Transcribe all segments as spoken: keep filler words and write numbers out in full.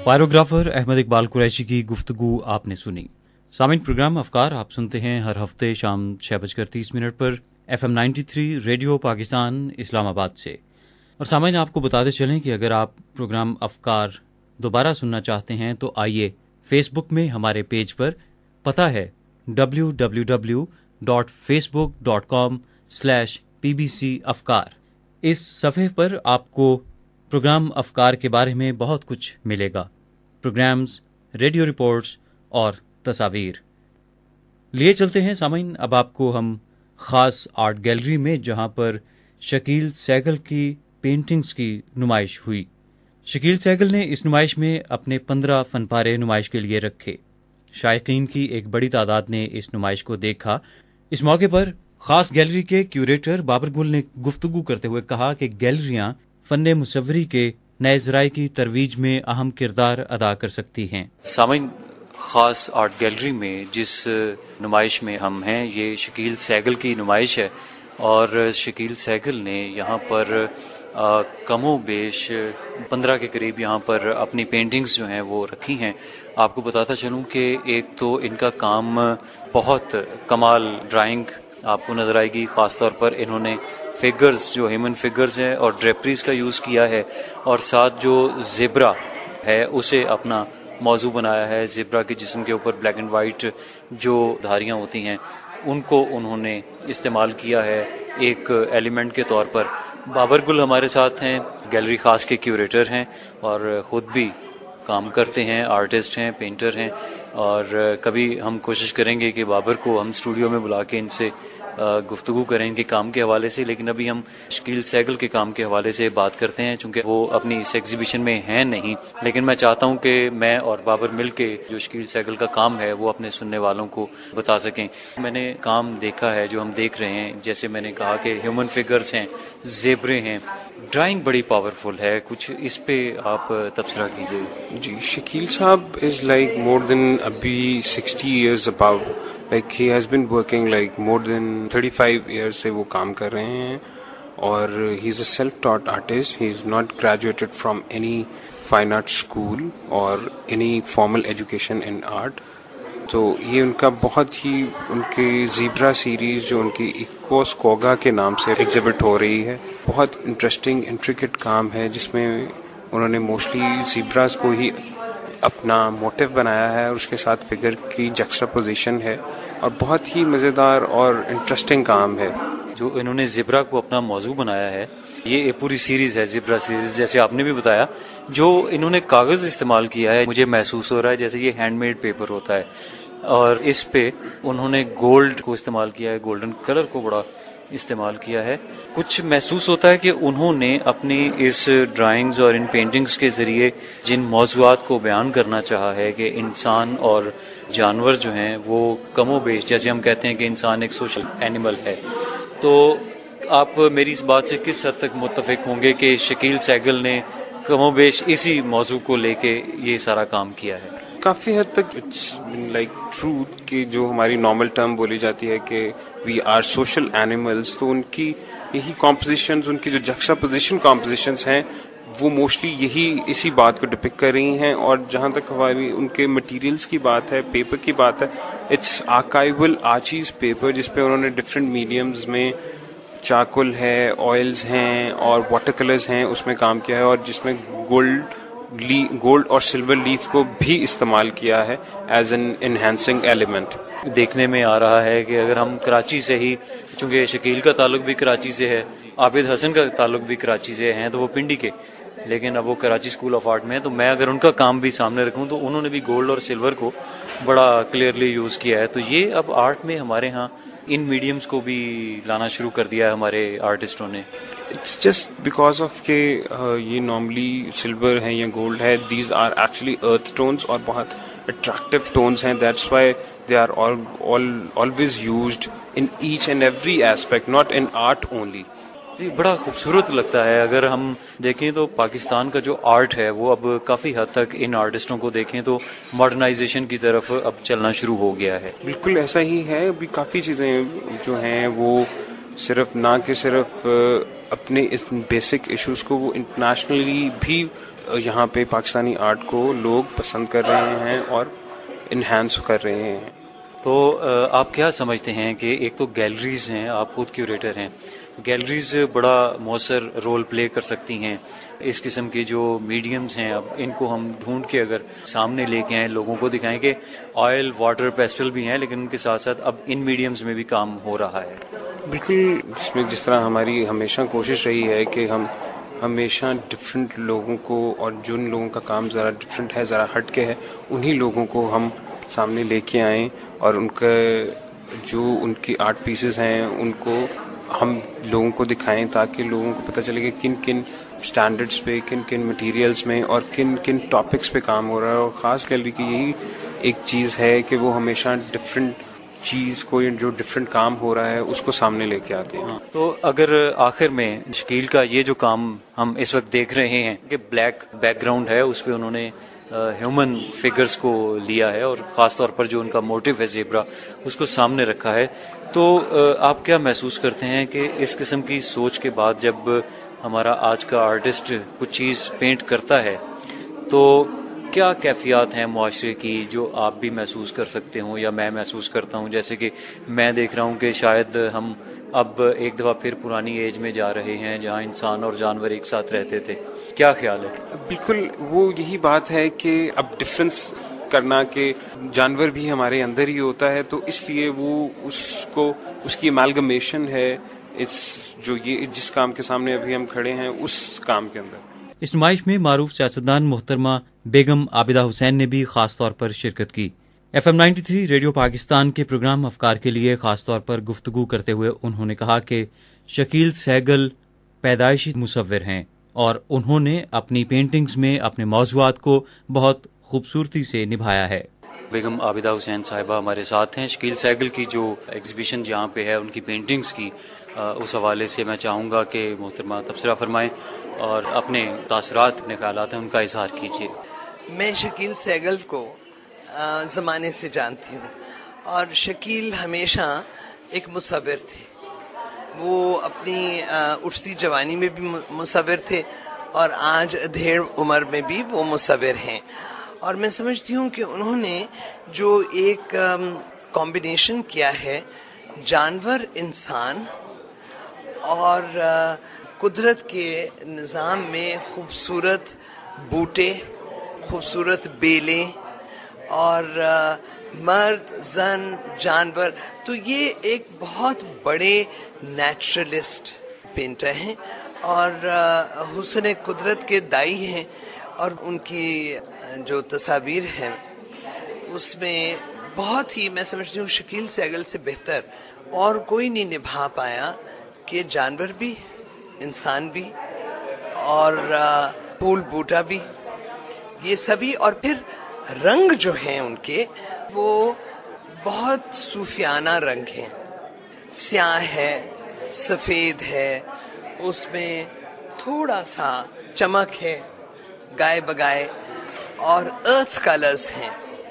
पायरोग्राफर अहमद इकबाल कुरैशी की गुफ्तगू आपने सुनी। सामिन प्रोग्राम अफकार आप सुनते हैं हर हफ्ते शाम छः बजकर तीस मिनट पर F M ninety three radio Pakistan Islamabad से। और सामिन आपको बताते चलें कि अगर आप प्रोग्राम अफकार दोबारा सुनना चाहते हैं तो आइए फेसबुक में हमारे पेज पर, पता है W W W dot Facebook dot com slash P B C Afkar. इस सफ़े पर आपको प्रोग्राम अफकार के बारे में बहुत कुछ मिलेगा, प्रोग्राम्स, रेडियो रिपोर्ट्स और तस्वीर। लिए चलते हैं सामीन अब आपको हम ख़ास आर्ट गैलरी में, जहां पर शकील सहगल की पेंटिंग्स की नुमाइश हुई। शकील सहगल ने इस नुमाइश में अपने पंद्रह फनपारे नुमाइश के लिए रखे। शायकीन की एक बड़ी तादाद ने इस नुमाइश को देखा। इस मौके पर ख़ास गैलरी के क्यूरेटर बाबर गुल ने गुफ्तगू करते हुए कहा कि गैलरियां फन्ने मुसव्वरी के नए ज़राए की तरवीज में अहम किरदार अदा कर सकती हैं। सामीन, ख़ास आर्ट गैलरी में जिस नुमाइश में हम हैं, ये शकील सहगल की नुमाइश है और शकील सहगल ने यहाँ पर कमो बेश पंद्रह के करीब यहाँ पर अपनी पेंटिंग्स जो हैं वो रखी हैं। आपको बताता चलूँ कि एक तो इनका काम बहुत कमाल ड्राइंग आपको नज़र आएगी। ख़ास तौर पर इन्होंने फिगर्स, जो ह्यूमन फिगर्स हैं और ड्रेपरीज का यूज़ किया है, और साथ जो ज़ेब्रा है उसे अपना मौजू बनाया है। ज़ेब्रा के जिस्म के ऊपर ब्लैक एंड वाइट जो धारियाँ होती हैं उनको उन्होंने इस्तेमाल किया है एक एलिमेंट के तौर पर। बाबर गुल हमारे साथ हैं, गैलरी ख़ास के क्यूरेटर हैं और ख़ुद भी काम करते हैं, आर्टिस्ट हैं, पेंटर हैं। और कभी हम कोशिश करेंगे कि बाबर को हम स्टूडियो में बुला के इनसे गुफ्तगू करें इनके काम के हवाले से, लेकिन अभी हम शकील सहगल के काम के हवाले से बात करते हैं, चूँकि वो अपनी इस एग्जीबिशन में हैं नहीं। लेकिन मैं चाहता हूँ कि मैं और बाबर मिल के जो शकील सहगल का काम है वो अपने सुनने वालों को बता सकें। मैंने काम देखा है जो हम देख रहे हैं, जैसे मैंने कहा कि ह्यूमन फिगर्स हैं, ज़ेब्रे हैं, ड्राइंग बड़ी पावरफुल है। कुछ इस पे आप तबसरा कीजिए। जी, शकील साहब इज़ लाइक मोर देन अभी sixty years about, like he has been working like more than thirty five years से वो काम कर रहे हैं। और he is a self taught artist, he is not graduated from any fine art school और any formal education in art. तो ये उनका बहुत ही, उनकी ज़ीब्रा सीरीज़ जो उनकी इक्वस कोगा के नाम से एग्जिबिट हो रही है, बहुत इंटरेस्टिंग इंट्रिकेट काम है, जिसमें उन्होंने मोस्टली ज़ीब्रास को ही अपना मोटिव बनाया है और उसके साथ फिगर की जक्सटापोजिशन है और बहुत ही मज़ेदार और इंटरेस्टिंग काम है। जो इन्होंने ज़ेब्रा को अपना मौजू बनाया है, ये पूरी सीरीज़ है ज़ेब्रा सीरीज़, जैसे आपने भी बताया। जो इन्होंने कागज़ इस्तेमाल किया है, मुझे महसूस हो रहा है जैसे ये हैंडमेड पेपर होता है, और इस पे उन्होंने गोल्ड को इस्तेमाल किया है, गोल्डन कलर को बड़ा इस्तेमाल किया है। कुछ महसूस होता है कि उन्होंने अपनी इस ड्राइंग्स और इन पेंटिंग्स के ज़रिए जिन मौज़ूआत को बयान करना चाहा है कि इंसान और जानवर जो हैं वो कमो बेश, जैसे हम कहते हैं कि इंसान एक सोशल एनिमल है, तो आप मेरी इस बात से किस हद तक मुत्तफिक होंगे कि शकील सहगल ने कमो बेश इसी मौजू को लेके ये सारा काम किया है? काफ़ी हद तक इट्स लाइक ट्रूथ कि जो हमारी नॉर्मल टर्म बोली जाती है कि वी आर सोशल एनिमल्स, तो उनकी यही कॉम्पोजिशंस, उनकी जो जक्सटापोजिशन कॉम्पोजिशंस हैं वो मोस्टली यही इसी बात को डिपिक्ट कर रही हैं। और जहाँ तक हमारी उनके मटेरियल्स की बात है, पेपर की बात है, इट्स आर्काइवल आर्चीज पेपर, जिसपे उन्होंने डिफरेंट मीडियम्स में चारकोल है, ऑयल्स हैं और वाटर कलर्स हैं उसमें काम किया है, और जिसमें गोल्ड गोल्ड और सिल्वर लीफ को भी इस्तेमाल किया है एज एन एनहांसिंग एलिमेंट। देखने में आ रहा है कि अगर हम कराची से ही, चूँकि शकील का ताल्लुक भी कराची से है, आबिद हसन का ताल्लुक भी कराची से हैं, तो वो पिंडी के, लेकिन अब वो कराची स्कूल ऑफ आर्ट में है, तो मैं अगर उनका काम भी सामने रखूं तो उन्होंने भी गोल्ड और सिल्वर को बड़ा क्लियरली यूज़ किया है। तो ये अब आर्ट में हमारे यहाँ इन मीडियम्स को भी लाना शुरू कर दिया है हमारे आर्टिस्टों ने। इट्स जस्ट बिकॉज ऑफ के ये नॉर्मली सिल्वर है या गोल्ड है, these are actually earth tones और बहुत अट्रैक्टिव टोन्स हैं, that's why they are always used in each and every aspect, not in art only. जी, बड़ा खूबसूरत लगता है। अगर हम देखें तो पाकिस्तान का जो आर्ट है वो अब काफ़ी हद तक, इन आर्टिस्टों को देखें तो मॉडर्नाइजेशन की तरफ अब चलना शुरू हो गया है। बिल्कुल ऐसा ही है। अभी काफ़ी चीज़ें जो हैं वो सिर्फ ना कि सिर्फ اپنے اس بیسک ایشوز کو وہ انٹرنیشنلی بھی یہاں پہ پاکستانی آرٹ کو لوگ پسند کر رہے ہیں اور انہینس کر رہے ہیں. تو آپ کیا سمجھتے ہیں کہ ایک تو گیلریز ہیں، آپ خود کیوریٹر ہیں، گیلریز بڑا مؤثر رول پلے کر سکتی ہیں. اس قسم کے جو میڈیمز ہیں اب ان کو ہم ڈھونڈ کے اگر سامنے لے کے آئیں، لوگوں کو دکھائیں کہ آئل، واٹر، پیسٹل بھی ہیں لیکن ان کے ساتھ ساتھ اب ان میڈیمز میں بھی کام ہو رہا ہے. بالکل، اس میں جس طرح ہماری ہمیشہ کوشش رہی ہے کہ ہم ہمیشہ ڈفرینٹ لوگوں کو، اور جن لوگوں کا کام ذرا ڈفرینٹ ہے، ذرا ہٹ کے ہے، انہی لوگوں کو ہم سامنے لے کے آئیں اور ان کا جو ان کی آرٹ پیسز ہیں ان کو ہم لوگوں کو دکھائیں تاکہ لوگوں کو پتہ چلے کہ کن کن سٹینڈرڈس پہ، کن کن مٹیریلز میں اور کن کن ٹاپکس پہ کام ہو رہا ہے. اور خاص گیلری کی یہی ایک چیز ہے کہ وہ ہمیشہ ڈفرینٹ چیز کو، جو ڈفرینٹ کام ہو رہا ہے اس کو سامنے لے کے آتے ہیں. تو اگر آخر میں شکیل کا یہ جو کام ہم اس وقت دیکھ رہے ہیں کہ بلیک بیک گراؤنڈ ہے، اس پہ انہوں نے ہیومن فگرز کو لیا ہے اور خاص طور پر جو ان کا موٹیو ہے زیبرا، اس کو سامنے رکھا ہے، تو آپ کیا محسوس کرتے ہیں کہ اس قسم کی سوچ کے بعد جب ہمارا آج کا آرٹسٹ کچھ چیز پینٹ کرتا ہے تو کیا کیفیات ہیں معاشرے کی جو آپ بھی محسوس کر سکتے ہوں یا میں محسوس کرتا ہوں؟ جیسے کہ میں دیکھ رہا ہوں کہ شاید ہم اب ایک دفعہ پھر پرانی ایج میں جا رہے ہیں جہاں انسان اور جانور ایک ساتھ رہتے تھے. کیا خیال ہے؟ بالکل، وہ یہی بات ہے کہ اب ڈفرینس کرنا کہ جانور بھی ہمارے اندر ہی ہوتا ہے، تو اس لیے وہ اس کو اس کی امالگمیشن ہے اس جو یہ جس کام کے سامنے ابھی ہم کھڑے ہیں اس کام کے اندر. اس نمائش میں معروف سیاستدان محترمہ بیگم عابدہ حسین نے بھی خاص طور پر شرکت کی. F M ninety three radio Pakistan کے پروگرام افکار کے لیے خاص طور پر گفتگو کرتے ہوئے انہوں نے کہا کہ شکیل سہگل پیدائشی مصور ہیں اور انہوں نے اپنی پینٹنگز میں اپنے موضوعات کو بہت خوبصورتی سے نبھایا ہے. بیگم عابدہ حسین صاحبہ ہمارے ساتھ ہیں. شکیل سہگل کی جو ایگزیبیشن جہاں پہ ہے ان کی پینٹنگز کی، اس حوالے سے میں چاہوں گا کہ محترمہ تبصرہ فرمائیں اور اپنے تاثرات، اپنے خیالات ہیں ان کا اظہار کیجیے. میں شکیل سہگل کو زمانے سے جانتی ہوں اور شکیل ہمیشہ ایک مصور تھے. وہ اپنی اٹھتی جوانی میں بھی مصور تھے اور آج ادھیڑ عمر میں بھی وہ مصور ہیں. اور میں سمجھتی ہوں کہ انہوں نے جو ایک کمبینیشن کیا ہے جانور، انسان اور قدرت کے نظام میں خوبصورت بوٹے، خوبصورت بیلیں اور مرد، زن، جانور، تو یہ ایک بہت بڑے نیچرلسٹ پینٹر ہیں اور حسن قدرت کے دائی ہیں. اور ان کی جو تصاویر ہیں اس میں بہت ہی، میں سمجھتی ہوں شکیل سہگل سے بہتر اور کوئی نہیں نبھا پایا کہ جانور بھی، انسان بھی اور پھول بوٹا بھی، یہ سبھی. اور پھر رنگ جو ہیں ان کے وہ بہت صوفیانہ رنگ ہیں. سیاہ ہے، سفید ہے، اس میں تھوڑا سا چمک ہے گائے بگائے، اور ارتھ کلرز ہیں.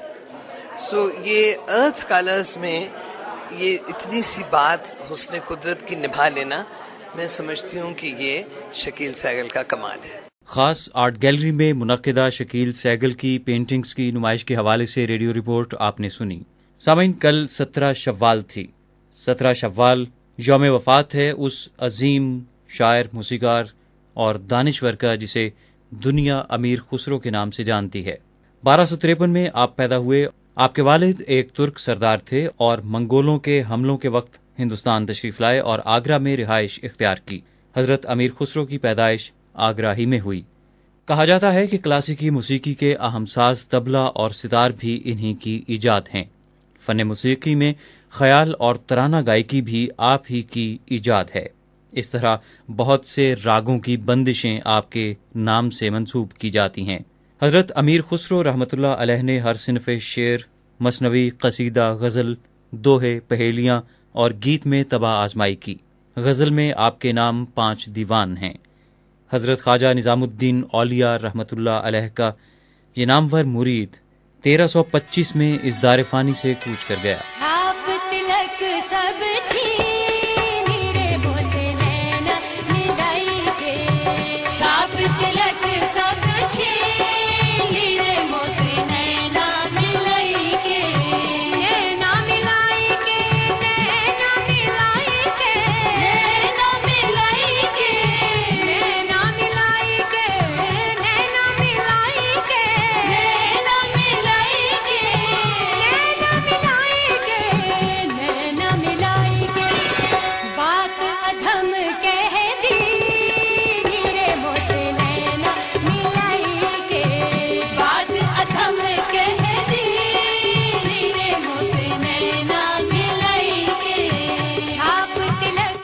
سو یہ ارتھ کلرز میں یہ اتنی سی بات حسن قدرت کی نبھا لینا، میں سمجھتی ہوں کہ یہ شکیل سہگل کا کمال ہے. خاص آرٹ گیلری میں منعقدہ شکیل سہگل کی پینٹنگز کی نمائش کے حوالے سے ریڈیو رپورٹ آپ نے سنی. سامعین، کل سترہ شوال تھی. سترہ شوال یوم وفات ہے اس عظیم شاعر، موسیقار اور دانشور کا جسے دنیا امیر خسرو کے نام سے جانتی ہے. بارہ سو تریپن میں آپ پیدا ہوئے. آپ کے والد ایک ترک سردار تھے اور منگولوں کے حملوں کے وقت ہندوستان تشریف لائے اور آگرہ میں رہائش اختیار کی. حضرت امیر خسرو کی پیدائش آگرہ ہی میں ہوئی. کہا جاتا ہے کہ کلاسیکی موسیقی کے اہم ساز طبلہ اور ستار بھی انہی کی ایجاد ہیں. فن موسیقی میں خیال اور ترانہ گائیکی بھی آپ ہی کی ایجاد ہے. اس طرح بہت سے راگوں کی بندشیں آپ کے نام سے منسوب کی جاتی ہیں. حضرت امیر خسرو رحمۃ اللہ علیہ نے ہر صنف شعر، مثنوی، قصیدہ، غزل، دوہے، پہیلیاں اور گیت میں تباہ آزمائی کی. غزل میں آپ کے نام پانچ دیوان ہیں. حضرت خواجہ نظام الدین اولیاء رحمۃ اللہ علیہ کا یہ نامور مرید تیرہ سو پچیس میں اس دار فانی سے کوچ کر گیا. تلک سب چھین رے بوسے نینا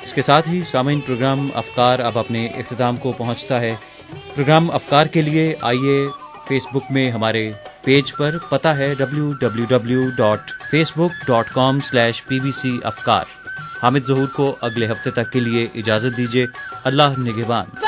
اس کے ساتھ ہی سامعین پروگرام افکار اب اپنے اختتام کو پہنچتا ہے. پروگرام افکار کے لیے آئیے فیس بک میں ہمارے پیج پر، پتہ ہے W W W dot Facebook dot com slash P B C Afkar. Hamid ظہور کو اگلے ہفتے تک کے لیے اجازت دیجیے. اللہ نگہبان.